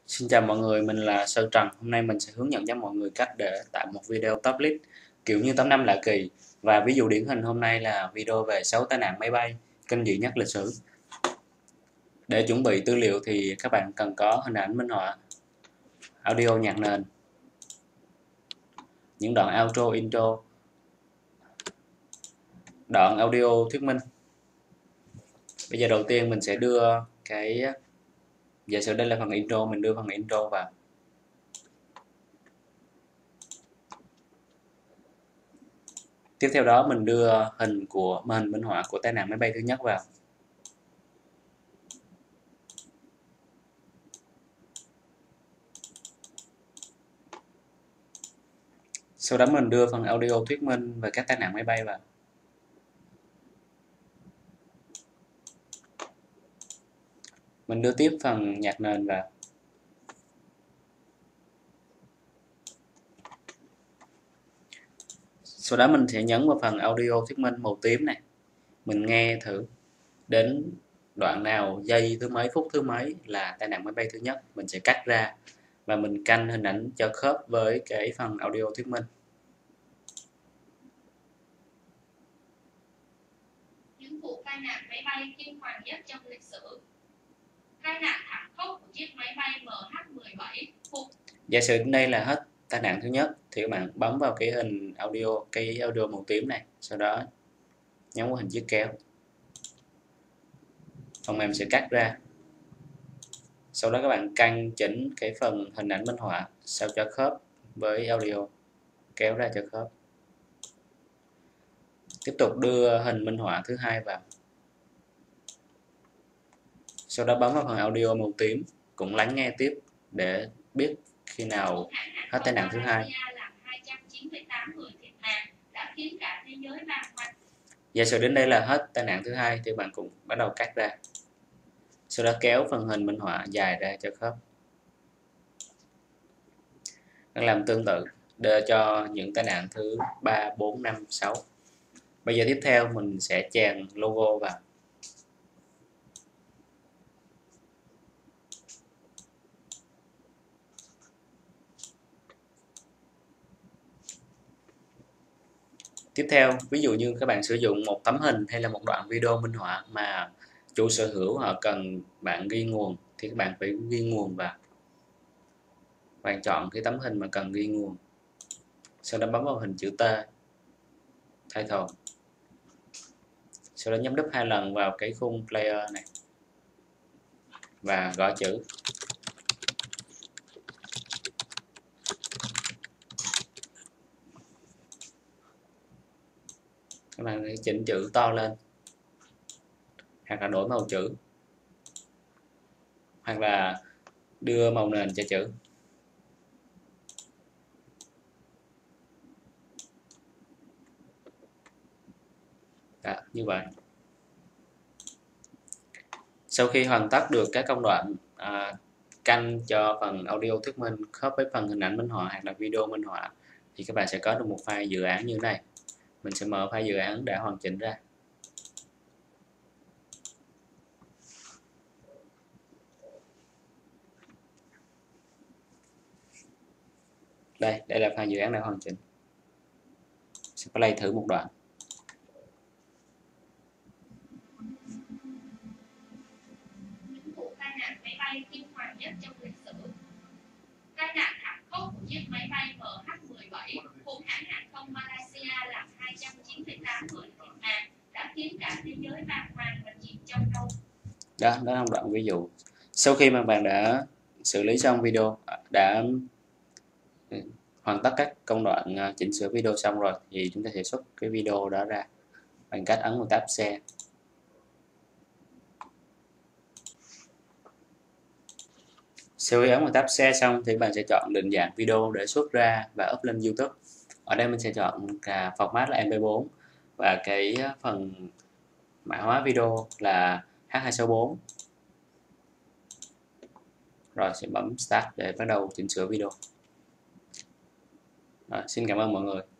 Xin chào mọi người, mình là Sơn Trần. Hôm nay mình sẽ hướng dẫn cho mọi người cách để tạo một video top list kiểu như 8 năm lạ kỳ. Và ví dụ điển hình hôm nay là video về 6 tai nạn máy bay kinh dị nhất lịch sử. Để chuẩn bị tư liệu thì các bạn cần có hình ảnh minh họa, audio nhạc nền, những đoạn outro, intro, đoạn audio thuyết minh. Bây giờ đầu tiên mình sẽ đưa giả sử đây là phần intro, mình đưa phần intro vào. Tiếp theo đó mình đưa hình minh họa của tai nạn máy bay thứ nhất vào. Sau đó mình đưa phần audio thuyết minh về các tai nạn máy bay vào. Mình đưa tiếp phần nhạc nền vào. Sau đó mình sẽ nhấn vào phần audio thuyết minh màu tím này. Mình nghe thử đến đoạn nào, giây thứ mấy, phút thứ mấy là tai nạn máy bay thứ nhất. Mình sẽ cắt ra và mình canh hình ảnh cho khớp với cái phần audio thuyết minh. Những vụ tai nạn máy bay kinh hoàng nhất trong lịch sử. Tai nạn thảm khốc của chiếc máy bay MH17 Giả sử đến đây là hết tai nạn thứ nhất thì các bạn bấm vào cái hình audio màu tím này, sau đó nhấn vào hình chiếc kéo. Phần mềm sẽ cắt ra. Sau đó các bạn căn chỉnh cái phần hình ảnh minh họa sao cho khớp với audio, kéo ra cho khớp. Tiếp tục đưa hình minh họa thứ hai vào. Sau đó bấm vào phần audio màu tím, cũng lắng nghe tiếp để biết khi nào hết tai nạn thứ hai. Giả sử đến đây là hết tai nạn thứ hai thì bạn cũng bắt đầu cắt ra. Sau đó kéo phần hình minh họa dài ra cho khớp. Đang làm tương tự để cho những tai nạn thứ 3, 4, 5, 6. Bây giờ tiếp theo mình sẽ chèn logo vào. Tiếp theo, ví dụ như các bạn sử dụng một tấm hình hay là một đoạn video minh họa mà chủ sở hữu họ cần bạn ghi nguồn thì các bạn phải ghi nguồn vào. Bạn chọn cái tấm hình mà cần ghi nguồn. Sau đó bấm vào hình chữ T, title. Sau đó nhấn đúp 2 lần vào cái khung player này và gõ chữ. Các bạn hãy chỉnh chữ to lên, hoặc là đổi màu chữ, hoặc là đưa màu nền cho chữ. Đó, như vậy. Sau khi hoàn tất được các công đoạn canh cho phần audio thuyết minh khớp với phần hình ảnh minh họa hoặc là video minh họa thì các bạn sẽ có được một file dự án như thế này. Mình sẽ mở file dự án để hoàn chỉnh ra. Đây là file dự án đã hoàn chỉnh. Sẽ play thử một đoạn. Những vụ tai nạn máy bay kinh hoàng nhất trong lịch sử. Tai nạn thảm khốc của chiếc máy bay MH17 của hãng hàng không Malaysia làm 298 người thiệt mạng, đã khiến cả thế giới bàng hoàng và chìm trong đau. Đó là một đoạn ví dụ. Sau khi mà bạn đã xử lý xong video, đã hoàn tất các công đoạn chỉnh sửa video xong rồi thì chúng ta sẽ xuất cái video đó ra bằng cách ấn vào tab share. Sau khi ấn vào tab share xong thì bạn sẽ chọn định dạng video để xuất ra và up lên YouTube. Ở đây mình sẽ chọn cả format là MP4 và cái phần mã hóa video là H264. Rồi sẽ bấm Start để bắt đầu chỉnh sửa video. Rồi, xin cảm ơn mọi người.